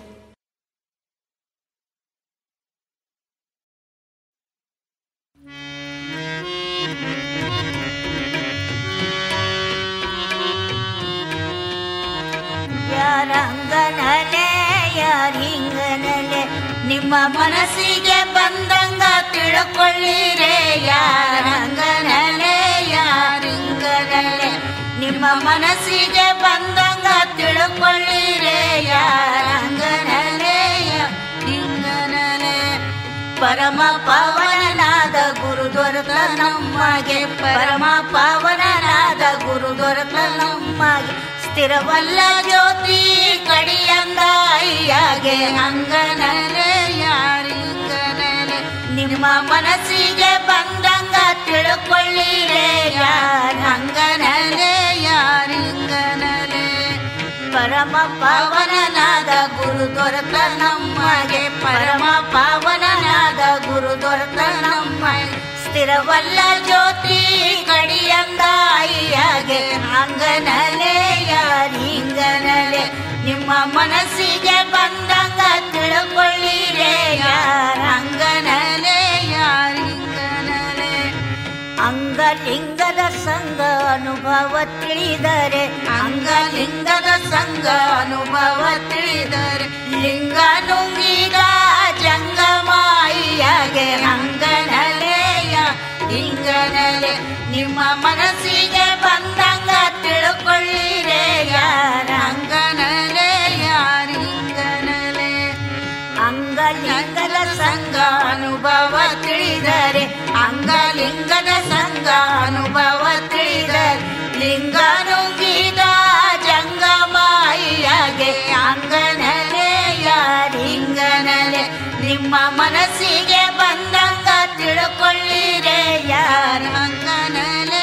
ಯಾರಂಗನಲೆ ಯಾರಿಂಗನಲೆ ನಿಮ್ಮ ಮನಸ್ಸಿಗೆ ಬಂದಂಗ ತಿಳ್ಕೊಳ್ಳಿರೆ ಯಾರಂಗನಲೆ ಯಾರಿಂಗನಲೆ ನಿಮ್ಮ ಮನಸ್ಸಿಗೆ ಬಂದಂಗ ತಿಳ್ಕೊಳ್ಳಿರೆ ಯಾರಂಗನಲೆ ಹಿಂಗನಲೆ ಪರಮ ಪಾವನನಾದ ಗುರು ದೊರೆತ ನಮಗೆ ಪರಮ ಪಾವನನಾದ ಗುರು ದೊರೆತ ನಮಗೆ ಸ್ಥಿರವಲ್ಲ ಜ್ಯೋತಿ ಕಡಿಯಂದ ಅಯ್ಯಾಗೆ ಅಂಗನಲೆ ಯಾರಿಂಗನಲೆ ನಿಮ್ಮ ಮನಸ್ಸಿಗೆ ಬಂದಂಗ ತಿಳ್ಕೊಳ್ಳಿರೆ ಅಂಗನಲೆ ಯಾರಿಂಗನಲೆ ಪರಮ ಪಾವನನಾದ ಗುರು ದೊರೆತ ನಮಗೆ ಪರಮ ಪಾವನನಾದ ಗುರು ದೊರೆತ ನಮಗೆ ಸ್ಥಿರವಲ್ಲ ಜ್ಯೋತಿ ಕಡಿಯಂದ ಅಯ್ಯಾಗೆ ಅಂಗನಲೆ ಯಾರಿಂಗನಲೆ ನಿಮ್ಮ ಮನಸ್ಸಿಗೆ ಬಂದಂಗ ತಿಳ್ಕೊಳ್ಳಿರೆ ಯಾರಂಗನಲೆ ಯಾರಿಂಗನಲೆ ಅಂಗಲಿಂಗದ ಸಂಗ ಅನುಭವ ತಿಳಿದರೆ ಅಂಗಲಿಂಗದ ಸಂಗ ಅನುಭವ ತಿಳಿದರೆ ಲಿಂಗ ನುಂಗಿದ ಜಂಗಮಾಯಿಯಾಗೆ ಅಂಗನಲೆಯ ಲಿಂಗನಲೆ ನಿಮ್ಮ ಮನಸ್ಸಿಗೆ ಬಂದಂಗ ತಿಳ್ಕೊಳ್ಳಿರೆ ಯಾರಂಗನಲೆ ಯಾರಿಂಗನಲೆ ಅಂಗಲಿಂಗದ ಸಂಗ ಅನುಭವ ತಿಳಿದರೆ ಅಂಗಲಿಂಗದ ಸಂಗ ಅನುಭವ ತಿಳಿದರೆ ಲಿಂಗ ನುಂಗಿದ ಜಂಗಮಾಯಿಯಾಗೆ ಅಂಗನಲೆ ಯಾರಿಂಗನಲೆ ನಿಮ್ಮ ಮನಸ್ಸಿಗೆ ಬಂದಂಗ ತಿಳ್ಕೊಳ್ಳಿರೆ ಯಾರಂಗನಲೆ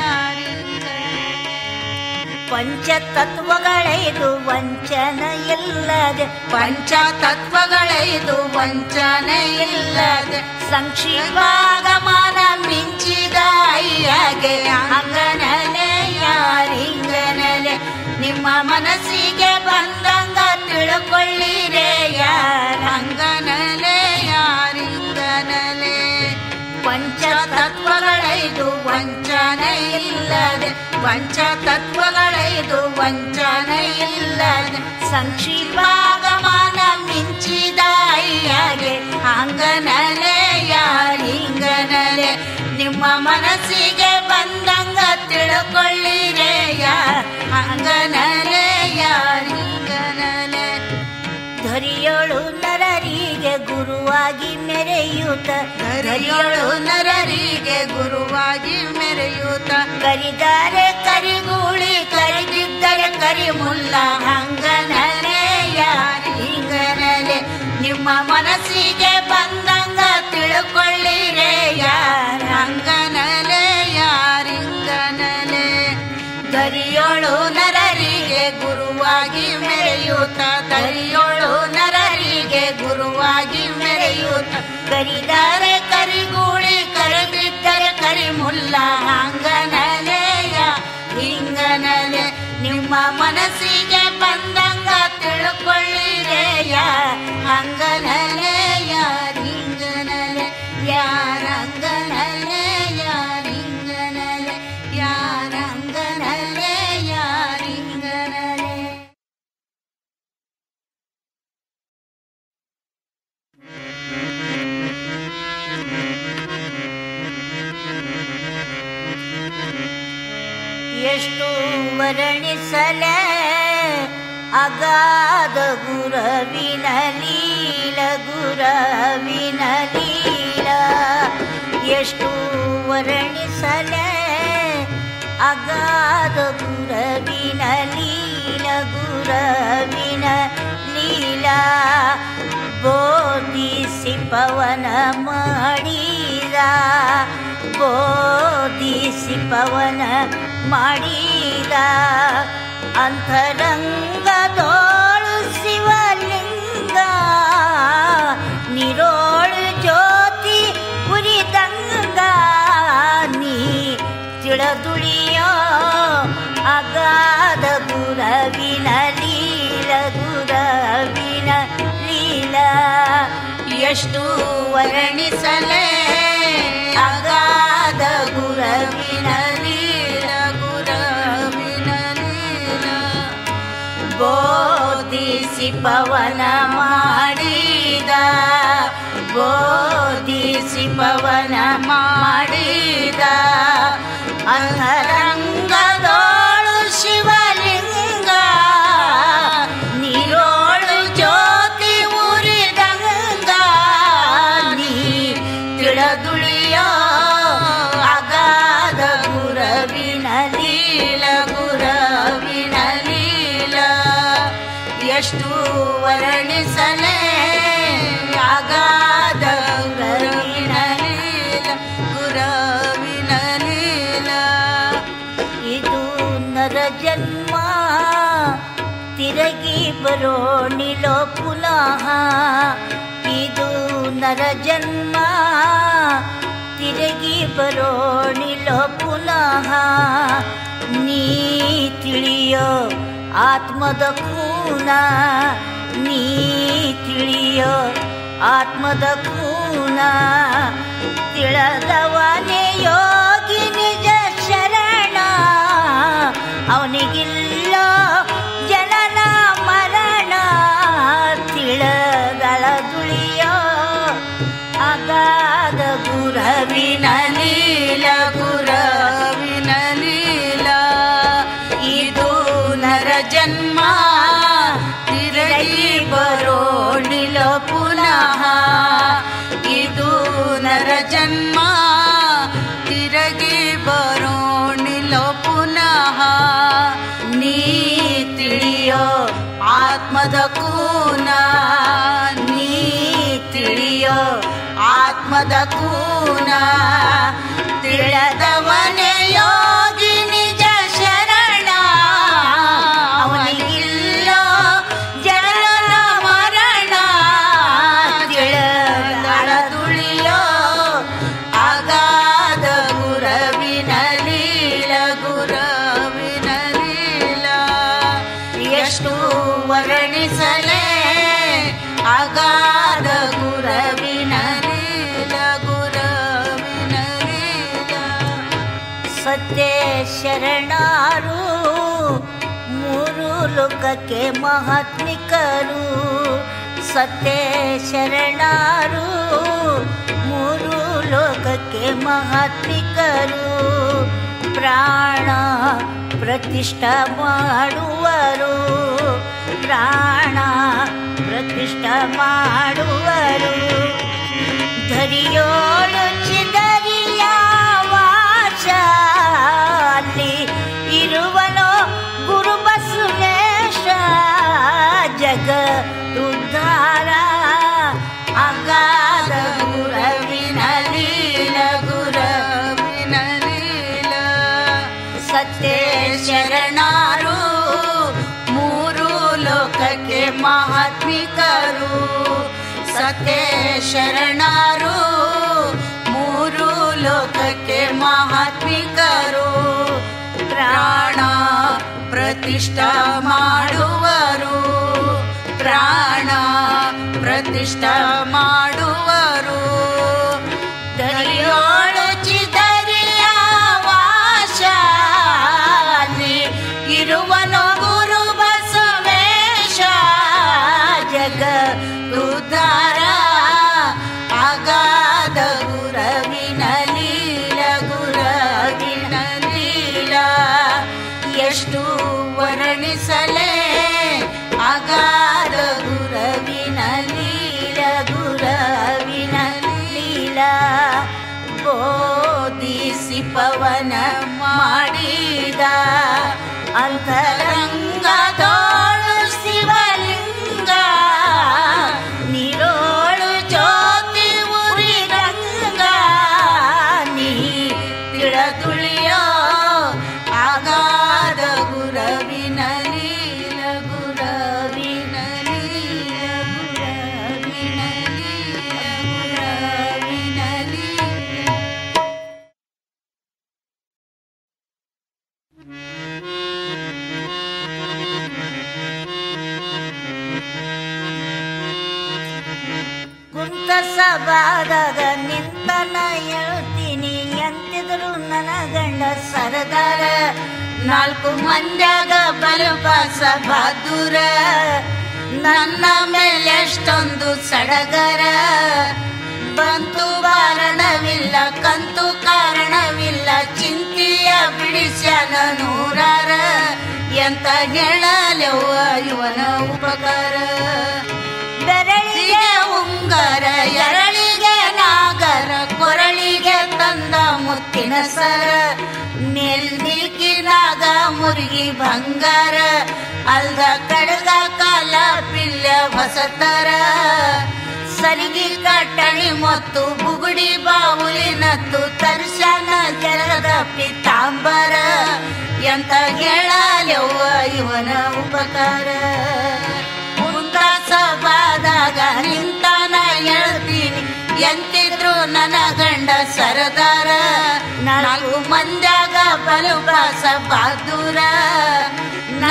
ಪಂಚತತ್ವಗಳೈದು ವಂಚನ ಇಲ್ಲದೆ ಪಂಚತತ್ವಗಳೈದು ವಂಚನ ಇಲ್ಲದೆ ಸಂಕ್ಷಿಪ್ತವಾಗಮನ ಮಿಂಚಿದ ಅಯ್ಯಗೆ ಅಂಗನಲೆ ಯಾರಿಂಗನಲೆ ನಿಮ್ಮ ಮನಸ್ಸಿಗೆ ಬಂದಂಗ ತಿಳ್ಕೊಳ್ಳಿರೆ ಯಾರಂಗನಲೆ ಯಾರಿಂಗನಲೆ ಪಂಚತತ್ವಗಳೈದು ವಂಚನ ಇಲ್ಲದೆ ಪಂಚತತ್ವಗಳೈದು ವಂಚನ ಇಲ್ಲದೆ ಸಂಕ್ಷಿಪ್ತವಾಗಮನ ಮಿಂಚಿದ ಅಯ್ಯಗೆ ಅಂಗನಲೆ ಯಾರಿಂಗನಲೆ ನಿಮ್ಮ ಮನಸ್ಸಿಗೆ ಬಂದಂಗ ತಿಳ್ಕೊಳ್ಳಿರೆ ಅಂಗನಲೆ ಯಾರಿಂಗನಲೆ ಧರಿಯೋಳು ನರರಿಗೆ ಗುರುವಾಗಿ ಮೆರೆಯೂತ ಧರಿಯೋಳು ನರರಿಗೆ ಗುರುವಾಗಿ ಮೆರೆಯೂತ ಕರಿದಾರೆ ಕರಿಗೂಳಿ ಕರಿದಿದ್ದರೆ ಕರಿಮುಲ್ಲ ಅಂಗನಲೆ ಯಾರಿಂಗನಲೆ ನಿಮ್ಮ ಮನಸ್ಸಿಗೆ ಬಂದಂಗ ತಿಳ್ಕೊಳ್ಳಿರೆ ಯಾರಂಗನಲೆ ಯಾರಿಂಗನಲೆ ಧರಿಯೋಳು ನರರಿಗೆ ಗುರುವಾಗಿ ಮೆರೆಯೂತ ಧರಿಯೋಳು ನರರಿಗೆ ಗುರುವಾಗಿ ಮೆರೆಯೂತ ಕರಿದಾರೆ ಕರಿಗೂಳಿ ಕರೆದಿದ್ದರೆ ಕರಿಮುಲ್ಲ ಅಂಗನಲೆಯ ಹಿಂಗನಲೆ ನಿಮ್ಮ ಮನಸ್ಸಿಗೆ ಬಂದಂಗ ತಿಳ್ಕೊಳ್ಳಿರೆ ಅಂಗನಲೆ ಯಾರಿಂಗನಲೆ ಯಾರಂಗನಲೆ ಯಾರಿಂಗನಲೆ ಯಾರಂಗನಲೆ ಯಾರಿಂಗನಲೆ ಎಷ್ಟು ವರ್ಣಿಸಲೆ ಅಗಾಧ ಗುರವಿನ ಲೀಲ ಗುರವಿನ ಲೀಲ ಎಷ್ಟು ವರ್ಣಿಸಲೆ ಅಗಾಧ ಗುರವಿನ ಲೀಲ ಗುರವಿನ ಲೀಲ ಬೋಧಿಸಿ ಪವನ ಮಾಡಿದ ಬೋಧಿಸಿ ಪವನ ಮಾಡಿದ ಅಂತರಂಗದೋಳು ಶಿವಲಿಂಗ ನಿರೋಳು ಜ್ಯೋತಿ ಉರಿದಂಗ ನೀ ತಿಳದುಳಿಯೋ ಅಗಾಧ ಗುರವಿನ ಲೀಲ ಗುರವಿನ ಲೀಲ ಎಷ್ಟು ವರ್ಣಿಸಲೇ ಅಗಾಧ ಗುರವಿನ ಲೀಲ ಗುರವಿನ ಲೀಲ ಬೋಧಿಸಿ ಪವನ ಮಾಡಿದ ಬೋಧಿಸಿ ಪವನ ಮಾಡಿದ ಅಂತರಂಗದೋಳು ಶಿವಲಿಂಗ ನೀರೋಳು ಜ್ಯೋತಿ ಉರಿದಂಗ ನೀ ತಿಳದುಳಿಯೋ ಅಗಾಧ ಗುರವಿನ ಲೀಲ ಗುರವಿನ ಲೀಲ ಎಷ್ಟು ವರ್ಣಿಸಲೇ ಅಗಾಧ ಗುರವಿನ ಲೀಲ ಗುರವಿನ ಲೀಲ ಇದು ನರ ಜನ್ಮ ತಿರುಗಿ ಬರೋಣಿಲೋ ಪುನಃ ಇದು ನರ ಜನ್ಮ ತಿರುಗಿ ಬರೋಣಿಲೋ ಪುನಃ ನೀ ತಿಳಿಯೋ ಆತ್ಮದ ಕೂನ, ನೀ ತಿಳಿಯೋ ಆತ್ಮದ ಕೂನ. ತಿಳದವನೇ ಯೋಗಿ ನಿಜ ಶರಣ, ಅವನಿಗಿಲ್ಲ ಜನನ ಮರಣ. ತಿಳದಳ ದುಳಿಯೋ ಅಗಾಧ ಗುರವಿನ ಲೀಲ, ಗುರವಿನ ಲೀಲ. ಇದು ನರ ಜನ್ಮ ತಿರುಗಿ ಬರೋಣಿಲ ಪುನಃ. ಇದು ನರ ಜನ್ಮ ತಿರುಗಿ ಬರೋಣಿಲ ಪುನಃ. ನೀ ತಿಳಿಯೋ ಆತ್ಮದ ಕೂನ, ನೀ ತಿಳಿಯೋ ಆತ್ಮದ ಕೂನ. ತಿಳದವನೇ ಯೋಗಿ ನಿಜ ಶರಣ, ಅವನಿಗಿಲ್ಲ ಜನನ ಮರಣ. ತಿಳದಳ ದುಳಿಯೋ ಅಗಾಧ ಗುರವಿನ ಲೀಲ, ಗುರವಿನ ಲೀಲ. ಎಷ್ಟು ವರ್ಣಿಸಲೇ ಅಗಾಧ ಗುರವಿನ ಲೀಲ, ಗುರವಿನ ಲೀಲ. ಸತ್ಯ ಶರಣಾರು ಮೂರು ಲೋಕಕ್ಕೆ ಮಹಾತ್ಮಿಕರು. ಸತ್ಯ ಶರಣಾರು ಮೂರು ಲೋಕಕ್ಕೆ ಮಹಾತ್ಮಿಕರು. ಪ್ರಾಣ ಪ್ರತಿಷ್ಠ ಮಾಡುವರು, ಪ್ರಾಣ ಪ್ರತಿಷ್ಠ ಮಾಡುವರು. ಧರಿಯೋಳು ಚಿದರಿಯ ವಾಸ, ಅಲ್ಲಿ ಇರುವನೋ ಗುರು ಬಸವೇಶ. ಜಗದುದ್ಧಾರ ಅಗಾಧ ಗುರವಿನ ಲೀಲ, ಗುರವಿನ ಲೀಲ. ಸತ್ಯ ಶರಣಾರು ಮೂರು ಲೋಕಕ್ಕೆ ಮಹಾತ್ಮಿಕರು. ಸತ್ಯ ಶರಣಾರು ಮೂರು ಲೋಕಕ್ಕೆ ಮಹಾತ್ಮಿಕರು. ಪ್ರಾಣ ಪ್ರತಿಷ್ಠ ಮಾಡುವರು, ಪ್ರಾಣ ಪ್ರತಿಷ್ಠ ಮಾಡುವರು. ದರಿಯೋಳು ಚಿದರಿಯ ವಾಸ, ಅಲ್ಲಿ ಇರುವನೋ ಗುರು ಬಸವೇಶ. ಜಗದುದ್ಧಾರ ಅಗಾಧ ಗುರವಿನ ಲೀಲ, ಗುರವಿನ ಲೀಲ. ಎಷ್ಟು ವರ್ಣಿಸಲೇ ಅಗಾಧ ಗುರವಿನ ಲೀಲ, ಗುರವಿನ ಲೀಲ. ಬೋಧಿಸಿ ಪವನ ಮಾಡಿದ ಅಂತರಂಗದೋಳು ಶಿವಲಿಂಗ. ನೀರೋಳು ಜ್ಯೋತಿ ಉರಿರಂಗ. ನೀ ತಿಳದುಳಿಯೋ ಅಗಾಧ ಗುರವಿನ ಲೀಲ, ಗುರವಿನ ಲೀಲ, ಗುರವಿನ ಲೀಲ, ಗುರವಿನ ಲೀಲ. ಕುಂತ ಸಭಾದಾಗ ನಿಂತನ ಹೇಳ್ತೀನಿ ಎಂತಿದ್ರು ನನ್ನ ಗಂಡ ಸರದಾರ. ನಾಲ್ಕು ಮಂದ್ಯಾಗ ಬಲಪಾಸ ಬಹಾದೂರ. ನನ್ನ ಮೇಲೆ ಎಷ್ಟೊಂದು ಸಡಗರ. ಬಂತು ಬಾರಣವಿಲ್ಲ ಕಂತು ಕಾರಣವಿಲ್ಲ, ಚಿಂತೆಯ ಬಿಡಿಸ್ಯಾನ ನೂರಾರ. ಎಂತ ಹೇಳಲೆವ್ವ ಇವನ ಉಪಕಾರ. ಬೆರಳಿಗೆ ಉಂಗರ ಎರಳಿಗೆ ನಾಗರ, ಕೊರಳಿಗೆ ತಂದ ಮುತ್ತಿನ ಸರ. ನೆಲ್ದಿಕ್ಕಿನಾಗ ಮುರುಗಿ ಬಂಗಾರ, ಅಲ್ದ ಕಡಗ ಕಾಲ ಪಿಲ್ಲ ಹೊಸತರ. ಸರಿಗೆ ಕಟ್ಟಣಿ ಮತ್ತು ಬುಗುಡಿ ಬಾವುಲಿನತ್ತು, ತರ್ಶನ ಜಲದ ಪಿತಾಂಬರ. ಎಂತ ಹೇಳಲೆವ್ವ ಇವನ ಉಪಕಾರ. ಕುಂತ ಸಭಾದಾಗ ನಿಂತಾನ ಹೇಳ್ತೀನಿ ಎಂತಿದ್ರು ನನ್ನ ಗಂಡ ಸರದಾರ. ನಾಲ್ಕು ಮಂದ್ಯಾಗ ಬಲುಪಾಸ ಬಹಾದೂರ.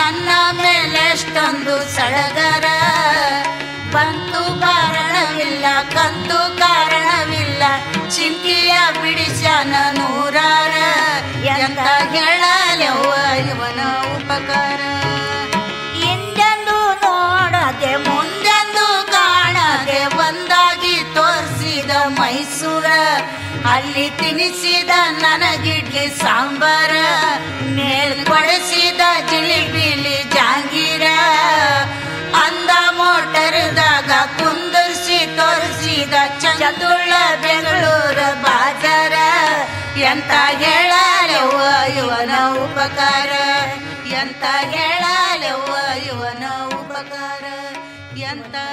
ನನ್ನ ಮೇಲೆಷ್ಟೊಂದು ಸಡಗರ. ಬಂತು ಕಾರಣವಿಲ್ಲ ಕಂತು ಕಾರಣವಿಲ್ಲ ಚಿಂತೆಯ ಬಿಡಿಸ್ಯಾನ ನೂರಾರ. ಎಂತ ಹೇಳಲೆವ್ವ ಇವನ ಉಪಕಾರ. ಹಿಂದೆಂದು ನೋಡದೆ ಮುಂದೆಂದು ಕಾಣದೆ ಒಂದಾಗಿ ತೋರಿಸಿದ ಮೈಸೂರ. ಅಲ್ಲಿ ತಿನಿಸಿದ ನನಗಿಡ್ಲಿ ಸಾಂಬಾರ. ಮೇಲ್ಕೊಡಿಸಿದ ಜಿಲಿಬಿಲಿ ಜಾಂಗೀರ. ಅಂದ ಮೋಟರ್ದಾಗ ಕುಂದರ್ಸಿ ತೋರಿಸಿದ ಚಂದುಳ್ಳ ಬೆಂಗಳೂರು ಬಾಜಾರ. ಎಂತ ಹೇಳಲೆವ್ವ ಇವನ ಉಪಕಾರ. ಎಂತ ಹೇಳಲೆವ್ವ ಇವನ ಉಪಕಾರ. ಎಂತ